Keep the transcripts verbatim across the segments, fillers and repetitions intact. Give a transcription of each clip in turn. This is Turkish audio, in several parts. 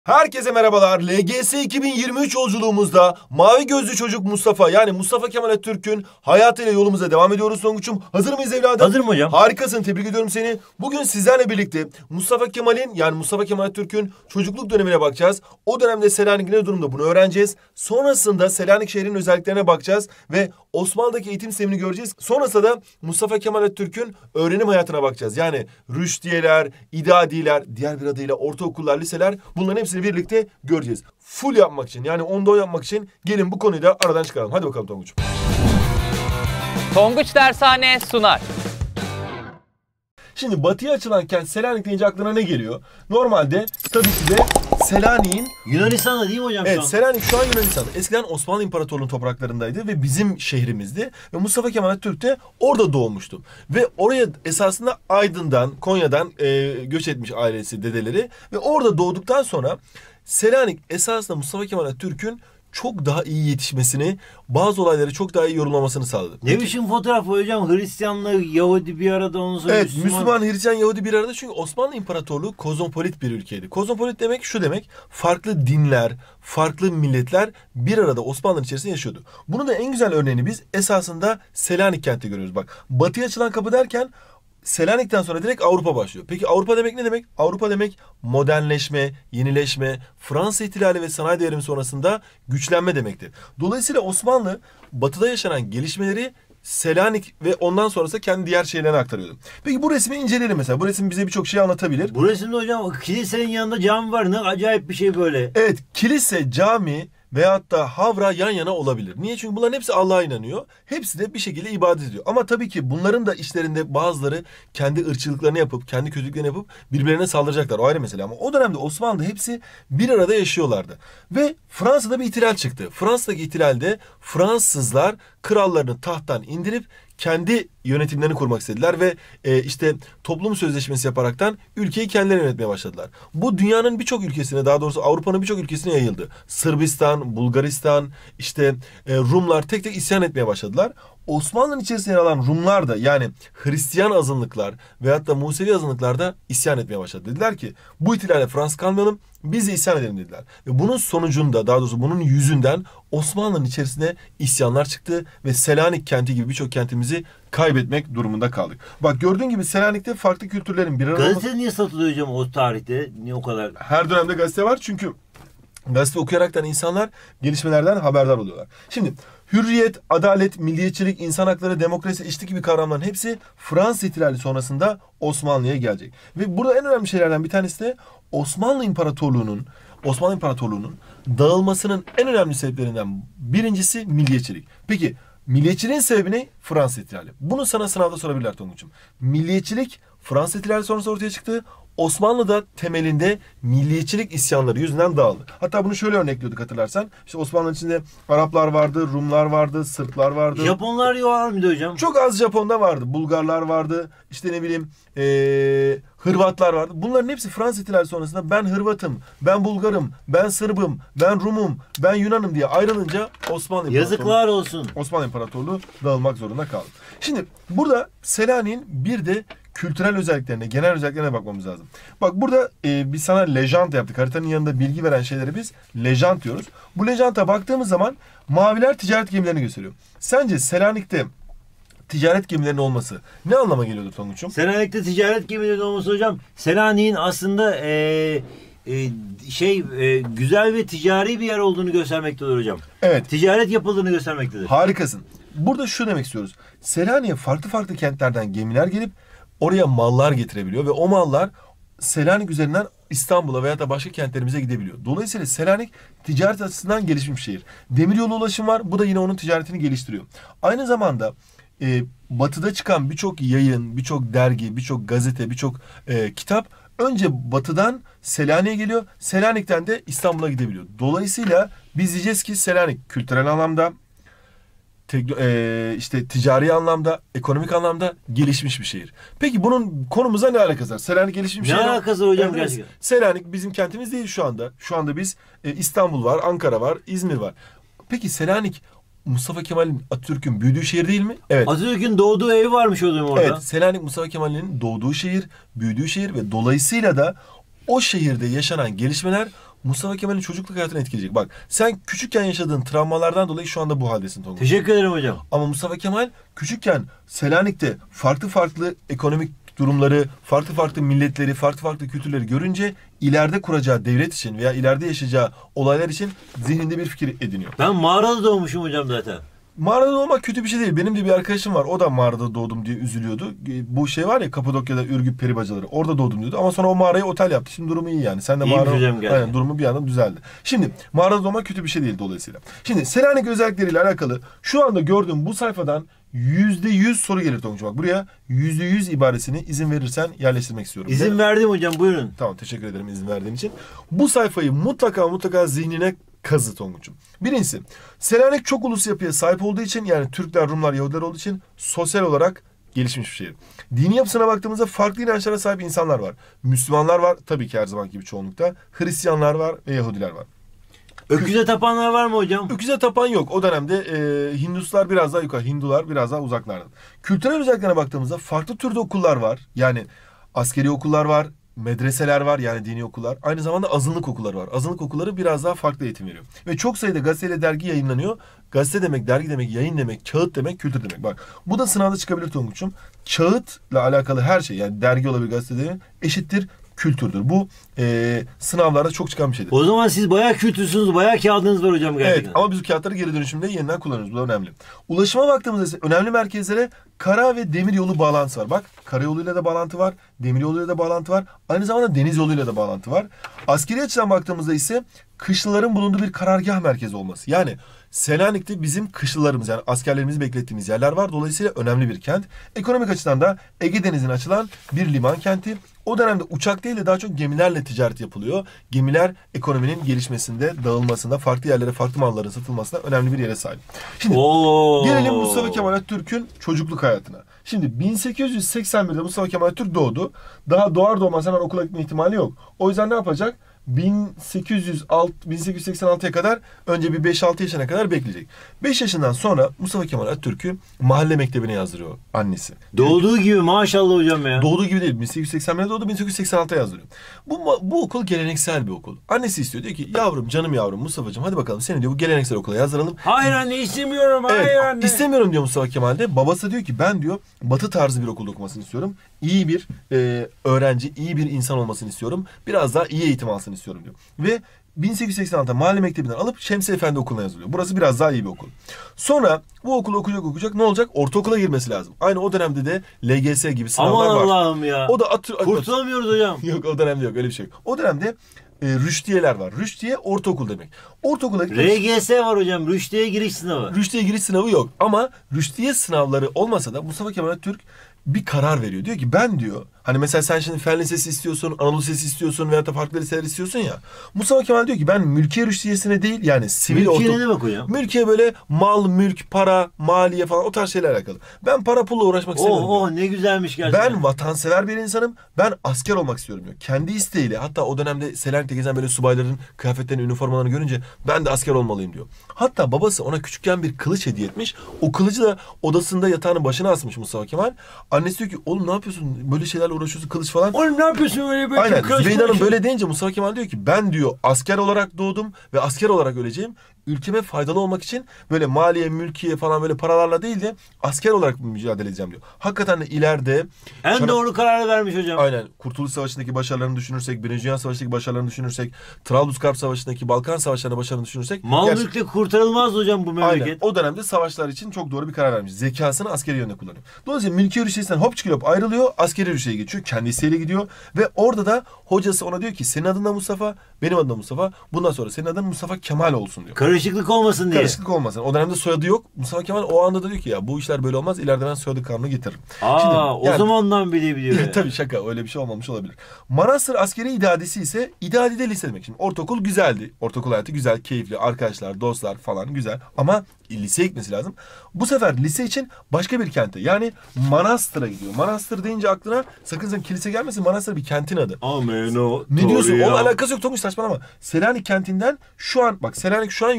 Herkese merhabalar. L G S iki bin yirmi üç yolculuğumuzda mavi gözlü çocuk Mustafa yani Mustafa Kemal Atatürk'ün hayatıyla yolumuza devam ediyoruz Tonguç'um. Hazır mıyız evladım? Hazırım hocam. Harikasın, tebrik ediyorum seni. Bugün sizlerle birlikte Mustafa Kemal'in yani Mustafa Kemal Atatürk'ün çocukluk dönemine bakacağız. O dönemde Selanik ne durumda bunu öğreneceğiz. Sonrasında Selanik şehrinin özelliklerine bakacağız ve Osmanlı'daki eğitim sistemini göreceğiz. Sonrasında da Mustafa Kemal Atatürk'ün öğrenim hayatına bakacağız. Yani rüştiyeler, idadiler, diğer bir adıyla ortaokullar, liseler, bunların hepsini birlikte göreceğiz. Full yapmak için yani onda on yapmak için gelin bu konuyu da aradan çıkaralım. Hadi bakalım Tonguç'um. Tonguç Dershane sunar. Şimdi batıya açılan kent Selanik deyince aklına ne geliyor? Normalde tabii ki de Selanik'in... Yunanistan'da değil mi hocam Evet, şu an? Selanik şu an Yunanistan. Eskiden Osmanlı İmparatorluğu'nun topraklarındaydı ve bizim şehrimizdi. Ve Mustafa Kemal Atatürk de orada doğmuştu. Ve oraya esasında Aydın'dan, Konya'dan e, göç etmiş ailesi, dedeleri. Ve orada doğduktan sonra Selanik esasında Mustafa Kemal Atatürk'ün çok daha iyi yetişmesini, bazı olayları çok daha iyi yorumlamasını sağladı. Ne biçim fotoğraf hocam? Hristiyanla Yahudi bir arada, onu sonra Evet, Müslüman. Müslüman, Hristiyan, Yahudi bir arada, çünkü Osmanlı İmparatorluğu kozmopolit bir ülkeydi. Kozmopolit demek şu demek, farklı dinler, farklı milletler bir arada Osmanlı'nın içerisinde yaşıyordu. Bunun da en güzel örneğini biz esasında Selanik kenti görüyoruz. Bak, batıya açılan kapı derken Selanik'ten sonra direkt Avrupa başlıyor. Peki Avrupa demek ne demek? Avrupa demek modernleşme, yenileşme, Fransa ihtilali ve sanayi devrimi sonrasında güçlenme demektir. Dolayısıyla Osmanlı batıda yaşanan gelişmeleri Selanik ve ondan sonrası kendi diğer şeylerine aktarıyordu. Peki bu resmi inceleyelim mesela. Bu resim bize birçok şey anlatabilir. Bu resimde hocam kilisenin yanında cami var. Ne acayip bir şey böyle. Evet, kilise, cami veyahut da havra yan yana olabilir. Niye? Çünkü bunların hepsi Allah'a inanıyor. Hepsi de bir şekilde ibadet ediyor. Ama tabii ki bunların da işlerinde bazıları kendi ırkçılıklarını yapıp, kendi kötülüklerini yapıp birbirlerine saldıracaklar. O ayrı mesele. Ama o dönemde Osmanlı'da hepsi bir arada yaşıyorlardı. Ve Fransa'da bir ihtilal çıktı. Fransa'daki ihtilalde Fransızlar krallarını tahttan indirip kendi yönetimlerini kurmak istediler ve e, işte toplum sözleşmesi yaparaktan ülkeyi kendileri yönetmeye başladılar. Bu dünyanın birçok ülkesine, daha doğrusu Avrupa'nın birçok ülkesine yayıldı. Sırbistan, Bulgaristan, işte e, Rumlar tek tek isyan etmeye başladılar. Osmanlı'nın içerisinde yer alan Rumlar da, yani Hristiyan azınlıklar veyahut da Musevi azınlıklar da isyan etmeye başladı. Dediler ki bu ihtilale Fransız kalmayalım, biz de isyan edelim dediler. Ve bunun sonucunda, daha doğrusu bunun yüzünden Osmanlı'nın içerisine isyanlar çıktı ve Selanik kenti gibi birçok kentimizi kaybetmek durumunda kaldık. Bak, gördüğün gibi Selanik'te farklı kültürlerin bir arada Gazete olması... niye satılıyor hocam o tarihte? Niye o kadar? Her dönemde gazete var çünkü gazete okuyaraktan insanlar gelişmelerden haberdar oluyorlar. Şimdi hürriyet, adalet, milliyetçilik, insan hakları, demokrasi, eşitlik gibi kavramların hepsi Fransız ihtilali sonrasında Osmanlı'ya gelecek. Ve burada en önemli şeylerden bir tanesi de Osmanlı İmparatorluğu'nun Osmanlı İmparatorluğu'nun dağılmasının en önemli sebeplerinden birincisi milliyetçilik. Peki milliyetçiliğin sebebi ne? Fransız ihtilali. Bunu sana sınavda sorabilirler Tonguç'um. Milliyetçilik Fransız ihtilali sonrası ortaya çıktı. Osmanlı'da temelinde milliyetçilik isyanları yüzünden dağıldı. Hatta bunu şöyle örnekliyorduk, hatırlarsan. İşte Osmanlı'nın içinde Araplar vardı, Rumlar vardı, Sırplar vardı. Japonlar var mıydı hocam? Çok az Japon'da vardı. Bulgarlar vardı. İşte ne bileyim ee, Hırvatlar vardı. Bunların hepsi Fransız ihtilali sonrasında ben Hırvatım, ben Bulgarım, ben Sırbım, ben Rumum, ben Yunanım diye ayrılınca Osmanlı İmparatorluğu, Yazıklar olsun. Osmanlı İmparatorluğu dağılmak zorunda kaldı. Şimdi burada Selanik'in bir de kültürel özelliklerine, genel özelliklerine bakmamız lazım. Bak burada e, biz sana lejant yaptık. Haritanın yanında bilgi veren şeyleri biz lejant diyoruz. Bu lejanta baktığımız zaman maviler ticaret gemilerini gösteriyor. Sence Selanik'te ticaret gemilerinin olması ne anlama geliyordur Tonguç'um? Selanik'te ticaret gemilerinin olması hocam, Selanik'in aslında ee, ee, şey ee, güzel ve ticari bir yer olduğunu göstermektedir hocam. Evet. Ticaret yapıldığını göstermektedir. Harikasın. Burada şu demek istiyoruz. Selanik'e farklı farklı kentlerden gemiler gelip oraya mallar getirebiliyor ve o mallar Selanik üzerinden İstanbul'a veya da başka kentlerimize gidebiliyor. Dolayısıyla Selanik ticaret açısından gelişmiş bir şehir. Demiryolu ulaşım var. Bu da yine onun ticaretini geliştiriyor. Aynı zamanda e, batıda çıkan birçok yayın, birçok dergi, birçok gazete, birçok e, kitap önce batıdan Selanik'e geliyor. Selanik'ten de İstanbul'a gidebiliyor. Dolayısıyla biz diyeceğiz ki Selanik kültürel anlamda, işte ticari anlamda, ekonomik anlamda gelişmiş bir şehir. Peki bunun konumuza ne alakası var? Selanik gelişmiş bir ne şehir. Ne alakası hocam evet, gerçekten? Selanik bizim kentimiz değil şu anda. Şu anda biz e, İstanbul var, Ankara var, İzmir var. Peki Selanik Mustafa Kemal'in, Atatürk'ün büyüdüğü şehir değil mi? Evet. Atatürk'ün doğduğu ev varmış hocam orada. Evet, Selanik Mustafa Kemal'in doğduğu şehir, büyüdüğü şehir ve dolayısıyla da o şehirde yaşanan gelişmeler Mustafa Kemal'in çocukluk hayatını etkileyecek. Bak sen küçükken yaşadığın travmalardan dolayı şu anda bu haldesin Tonguç. Teşekkür ederim hocam. Ama Mustafa Kemal küçükken Selanik'te farklı farklı ekonomik durumları, farklı farklı milletleri, farklı farklı kültürleri görünce ileride kuracağı devlet için veya ileride yaşayacağı olaylar için zihninde bir fikir ediniyor. Ben mağarada doğmuşum hocam zaten. Mağarada doğmak kötü bir şey değil. Benim de bir arkadaşım var. O da mağarada doğdum diye üzülüyordu. Bu şey var ya Kapadokya'da Ürgüp peri bacaları. Orada doğdum diyordu. Ama sonra o mağarayı otel yaptı. Şimdi durumu iyi yani. Sen de mağara... Aynen, durumu bir anda düzeldi. Şimdi mağarada doğmak kötü bir şey değil dolayısıyla. Şimdi Selanik özellikleriyle alakalı şu anda gördüğüm bu sayfadan yüzde yüz soru gelir Tonguç. Bak buraya yüzde yüz ibaresini izin verirsen yerleştirmek istiyorum. İzin verdim hocam, buyurun. Tamam, teşekkür ederim izin verdiğin için. Bu sayfayı mutlaka mutlaka zihnine kazı Tonguç'um. Birincisi, Selanik çok uluslu yapıya sahip olduğu için, yani Türkler, Rumlar, Yahudiler olduğu için sosyal olarak gelişmiş bir şehir. Dini yapısına baktığımızda farklı inançlara sahip insanlar var. Müslümanlar var tabii ki her zaman gibi çoğunlukta. Hristiyanlar var ve Yahudiler var. Öküze tapanlar var mı hocam? Öküze tapan yok. O dönemde e, Hinduslar biraz daha yukarı, Hindular biraz daha uzaklarda. Kültürel özelliklerine baktığımızda farklı türde okullar var. Yani askeri okullar var, medreseler var, yani dini okullar. Aynı zamanda azınlık okulları var. Azınlık okulları biraz daha farklı eğitim veriyor. Ve çok sayıda gazeteyle dergi yayınlanıyor. Gazete demek, dergi demek, yayın demek, kağıt demek, kültür demek. Bak bu da sınavda çıkabilir Tonguç'um. Kağıtla alakalı her şey, yani dergi olabilir, gazete demek, eşittir kültürdür. Bu e, sınavlarda çok çıkan bir şeydir. O zaman siz bayağı kültürsünüz, bayağı kağıdınız var hocam gerçekten. Evet, ama biz bu kağıtları geri dönüşümde yeniden kullanıyoruz. Bu da önemli. Ulaşıma baktığımızda ise önemli merkezlere kara ve demir yolu bağlantısı var. Bak, karayoluyla da bağlantı var, demir yoluyla da bağlantı var. Aynı zamanda deniz yoluyla da bağlantı var. Askeri açıdan baktığımızda ise kışlaların bulunduğu bir karargah merkezi olması. Yani Selanik'te bizim kışlalarımız, yani askerlerimizi beklettiğimiz yerler var. Dolayısıyla önemli bir kent. Ekonomik açıdan da Ege Denizi'ne açılan bir liman kenti. O dönemde uçak değil de daha çok gemilerle ticaret yapılıyor. Gemiler ekonominin gelişmesinde, dağılmasında, farklı yerlere farklı malların satılmasında önemli bir yere sahip. Şimdi Oo. gelelim Mustafa Kemal Atatürk'ün çocukluk hayatına. Şimdi bin sekiz yüz seksen birde Mustafa Kemal Atatürk doğdu. Daha doğar doğmaz hemen okula gitme ihtimali yok. O yüzden ne yapacak? bin sekiz yüz altı, bin sekiz yüz seksen altıya kadar önce bir beş altı yaşına kadar bekleyecek. beş yaşından sonra Mustafa Kemal Atatürk'ü mahalle mektebine yazdırıyor annesi. Doğduğu gibi maşallah hocam ya. Doğduğu gibi değil. bin sekiz yüz seksen birde doğdu, bin sekiz yüz seksen altıya yazdırıyor. Bu, bu okul geleneksel bir okul. Annesi istiyor. Diyor ki yavrum, canım yavrum Mustafa'cığım, hadi bakalım seni diyor bu geleneksel okula yazdıralım. Hayır anne istemiyorum, hayır Evet, anne. istemiyorum diyor Mustafa Kemal de. Babası diyor ki ben diyor batı tarzı bir okulda okumasını istiyorum. İyi bir e, öğrenci, iyi bir insan olmasını istiyorum. Biraz daha iyi eğitim alsın istiyorum diyor. Ve bin sekiz yüz seksen altıda mahalle mektebinden alıp Şemsi Efendi Okulu'na yazılıyor. Burası biraz daha iyi bir okul. Sonra bu okulu okuyacak okuyacak ne olacak? Ortaokula girmesi lazım. Aynı o dönemde de L G S gibi sınavlar Aman var. Allah'ım ya. O da atı, atı, kurtulamıyoruz hocam. Yok, o dönemde yok, öyle bir şey yok. O dönemde e, rüştiyeler var. Rüştiye ortaokul demek. Ortaokula R G S var hocam. Rüştiye giriş sınavı. Rüştiye giriş sınavı yok. Ama rüştiye sınavları olmasa da Mustafa Kemal Atatürk bir karar veriyor. Diyor ki ben diyor, hani mesela sen şimdi Fen Lisesi istiyorsun, Anadolu Lisesi istiyorsun veyahut da farklı liseler istiyorsun ya. Mustafa Kemal diyor ki ben mülkiye rüştiyesine değil, yani sivil Mülkiye orta... ne demek hocam? Mülkiye böyle mal, mülk, para, maliye falan o tarz şeylerle alakalı. Ben para pulla uğraşmak istemiyorum. Oh oh ne güzelmiş gerçekten. Ben vatansever bir insanım. Ben asker olmak istiyorum diyor. Kendi isteğiyle, hatta o dönemde Selanik'te gezen böyle subayların kıyafetlerini, üniformalarını görünce ben de asker olmalıyım diyor. Hatta babası ona küçükken bir kılıç hediye etmiş. O kılıcı da odasında yatağının başına asmış Mustafa Kemal. Annesi diyor ki oğlum ne yapıyorsun? Böyle şeylerle uğraşıyorsun, kılıç falan. Oğlum ne yapıyorsun öyle böyle? Aynen. Zübeyde Hanım böyle deyince Mustafa Kemal diyor ki ben diyor asker olarak doğdum ve asker olarak öleceğim. Ülkeme faydalı olmak için böyle maliye, mülkiye falan böyle paralarla değil de asker olarak mücadele edeceğim diyor. Hakikaten de ileride... En Şana... doğru kararı vermiş hocam. Aynen. Kurtuluş Savaşı'ndaki başarılarını düşünürsek, Birinci Dünya Savaşı'ndaki başarılarını düşünürsek, Trablusgarp Savaşı'ndaki Balkan Savaşları'nda başarılarını düşünürsek... Mal gerçekten... mülkle kurtarılmaz hocam bu memleket. Aynen. O dönemde savaşlar için çok doğru bir karar vermiş. Zekasını askeri yönde kullanıyor. Dolayısıyla mülki rüştiyesinden hop çıkıp ayrılıyor, askeri rüştiye geçiyor. Kendi isteğiyle gidiyor ve orada da hocası ona diyor ki senin adın da Mustafa, benim adım da Mustafa. Bundan sonra senin adın Mustafa Kemal olsun diyor. Karışıklık olmasın diye. Karışıklık olmasın. O dönemde soyadı yok. Mustafa Kemal o anda da diyor ki ya bu işler böyle olmaz. İleride ben soyadı kanunu getiririm. Aa, Şimdi, o yani, zamandan bile biliyor. Yani. Tabii şaka. Öyle bir şey olmamış olabilir. Manastır Askeri İdadisi ise İdadi'de lise demek. Şimdi ortaokul güzeldi. Ortaokul hayatı güzel, keyifli. Arkadaşlar, dostlar falan güzel. Ama liseye gitmesi lazım. Bu sefer lise için başka bir kente. Yani Manastır'a gidiyor. Manastır deyince aklına sakın sakın kilise gelmesin. Manastır bir kentin adı. Amen o. Ne diyorsun? Onunla alakası yok Tonguç, saçmalama. Selanik kentinden şu an bak Selanik şu an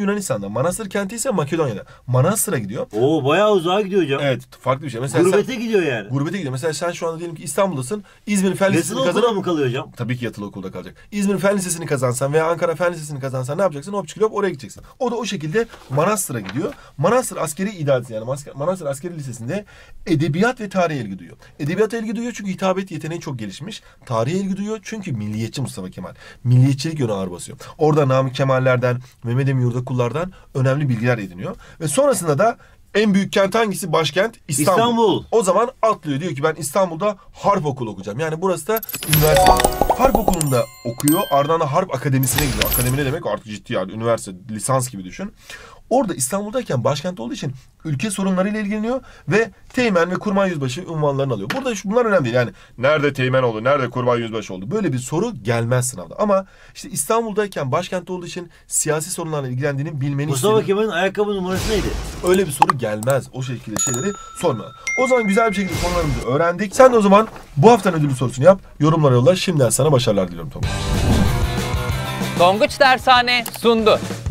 Yunanistan'da. Manastır kenti ise Makedonya'da. Manastır'a gidiyor. Oo bayağı uzağa gidiyor hocam. Evet, farklı bir şey. Mesela Gurbete sen, gidiyor yani. Gurbete gidiyor. Mesela sen şu anda diyelim ki İstanbul'dasın. İzmir Fen Lisesi'ni Yatılı kazanıp... okulda mı kalıyor hocam? Tabii ki yatılı okulda kalacak. İzmir Fen Lisesi'ni kazansan veya Ankara Fen Lisesi'ni kazansan ne yapacaksın? Hop çıkıp oraya gideceksin. O da o şekilde Manastır'a gidiyor. Manastır askeri idaresi yani Manastır askeri lisesinde edebiyat ve tarihe ilgi duyuyor. Edebiyata ilgi duyuyor çünkü hitabet yeteneği çok gelişmiş. Tarihe ilgi duyuyor çünkü milliyetçi Mustafa Kemal. Milliyetçilik yönü ağır basıyor. Orada Namık Kemal'lerden, Mehmet Emin Yurdakullar'dan önemli bilgiler ediniyor. Ve sonrasında da en büyük kent hangisi? Başkent İstanbul. İstanbul. O zaman atlıyor. Diyor ki ben İstanbul'da Harp Okulu okuyacağım. Yani burası da üniversite. Harp Okulu'nda okuyor. Ardından da Harp Akademisi'ne gidiyor. Akademi ne demek? Artık ciddi yani. Üniversite, lisans gibi düşün. Orada İstanbul'dayken başkent olduğu için ülke sorunlarıyla ilgileniyor ve Teğmen ve Kurmay Yüzbaşı unvanlarını alıyor. Burada bunlar önemli değil. Yani nerede Teğmen oldu, nerede Kurmay Yüzbaşı oldu? Böyle bir soru gelmez sınavda. Ama işte İstanbul'dayken başkent olduğu için siyasi sorunlarla ilgilendiğini bilmeni istiyorum. Mustafa Kemal'in ayakkabı numarası neydi? Öyle bir soru gelmez. O şekilde şeyleri sorma. O zaman güzel bir şekilde konularımızı öğrendik. Sen de o zaman bu haftanın ödülü sorusunu yap. Yorumlara yolla. Şimdiden sana başarılar diliyorum Tom. Tonguç Dershane sundu.